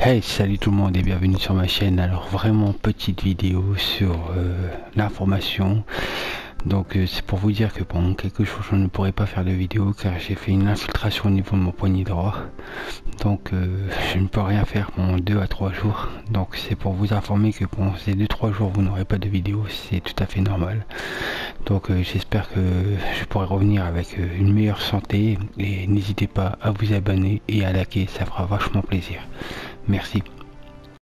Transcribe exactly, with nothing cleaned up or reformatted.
Hey, salut tout le monde et bienvenue sur ma chaîne. Alors vraiment petite vidéo sur euh, l'information. Donc euh, c'est pour vous dire que pendant quelques jours je ne pourrai pas faire de vidéo car j'ai fait une infiltration au niveau de mon poignet droit. Donc euh, je ne peux rien faire pendant deux à trois jours. Donc c'est pour vous informer que pendant ces deux trois jours vous n'aurez pas de vidéo, c'est tout à fait normal. Donc euh, j'espère que je pourrai revenir avec euh, une meilleure santé et n'hésitez pas à vous abonner et à liker, ça fera vachement plaisir. Merci.